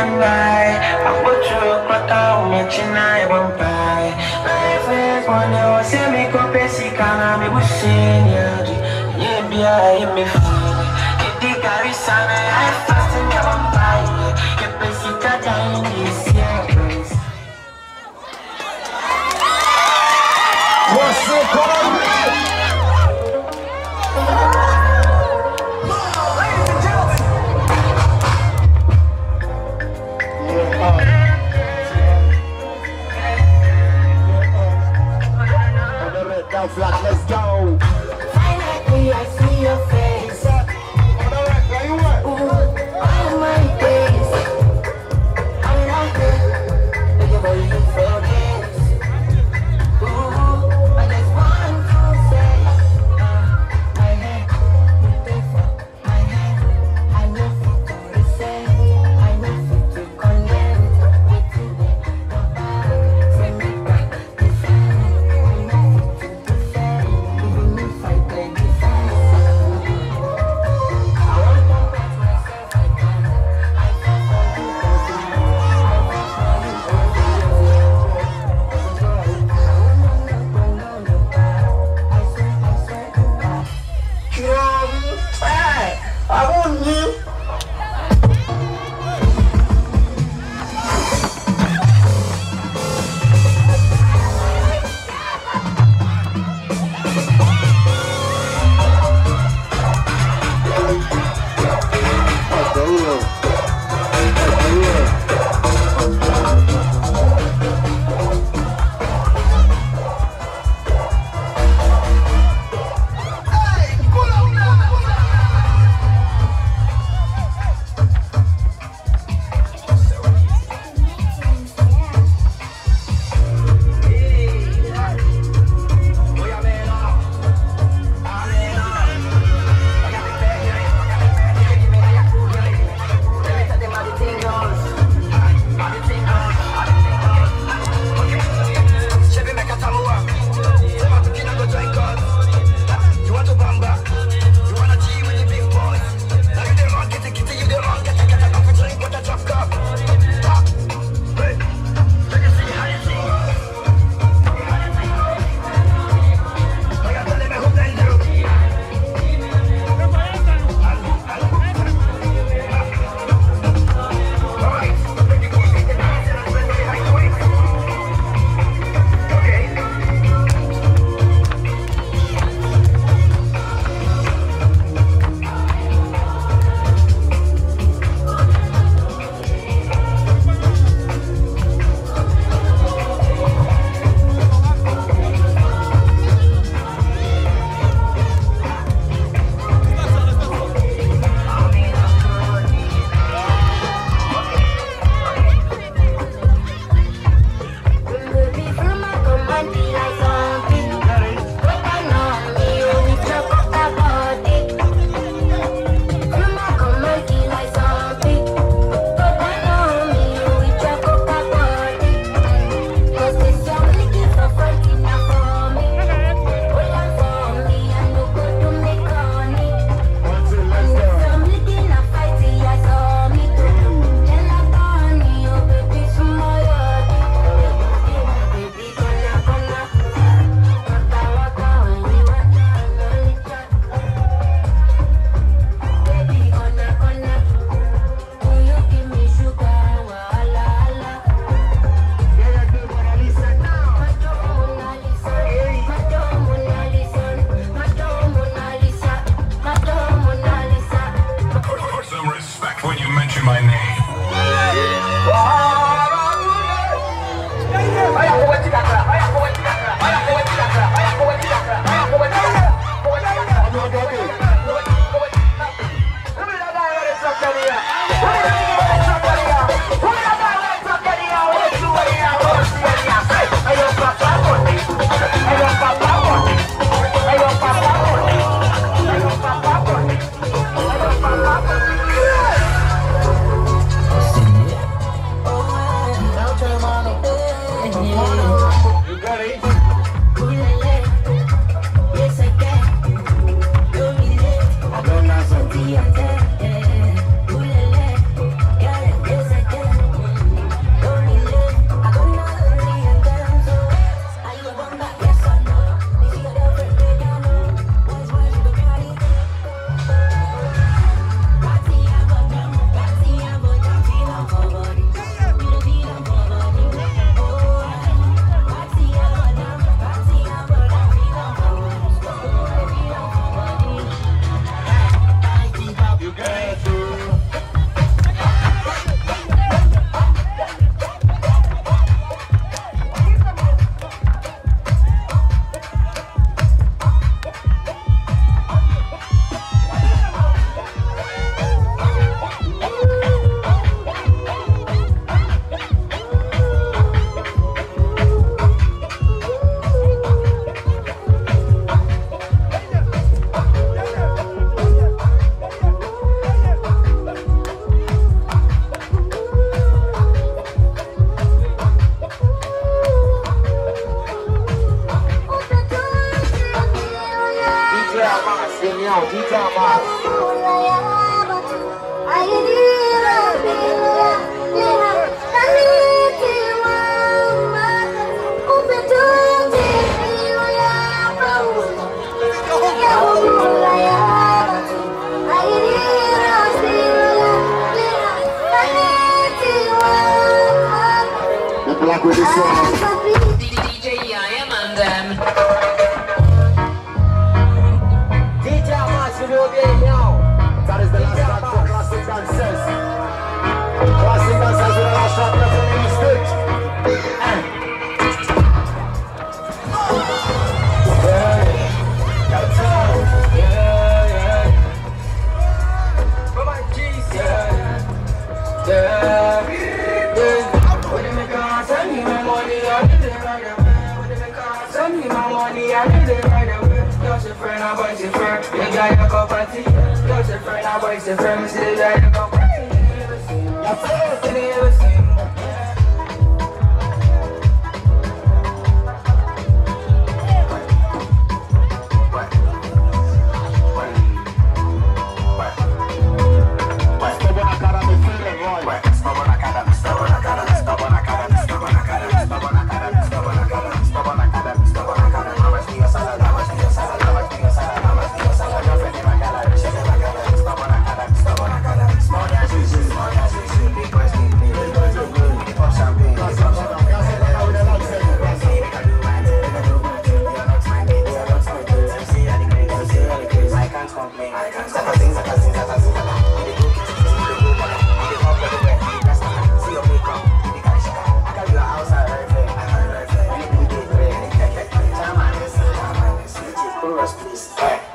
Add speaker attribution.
Speaker 1: night. I put you a clock out, much in I won't buy. Life is one day, see me go basic, and I'm a bushing you. Yeah, be I me fine. Get the carry sana, I fast and I won't buy. Get basic, I die in this year.
Speaker 2: What's it called? Ladies and gentlemen. On the red down flat, let's go.
Speaker 3: Finally, I see your face.
Speaker 2: On the red, where you at?
Speaker 3: All my days, I'm not good. Look at what you for this. I just want to say, my head, my head, I know fit to resent, I know fit to condemn. Wait till they go back, send me back, defend. I know fit to defend, even if I play defense. I want to bet myself I can. I fall for you, I fall for you,
Speaker 2: I want you. Rock with this one.
Speaker 3: DJ I am and them.
Speaker 2: DJ Mash, you know the now. That is the last track for Classic Dances. Classic Dances with the last track left on the stage.
Speaker 1: I need it right away. You're your friend, I boy's your friend. You got your cup of tea. You're your friend, I boy's your friend. See, you got your cup of tea. You never seen. Please.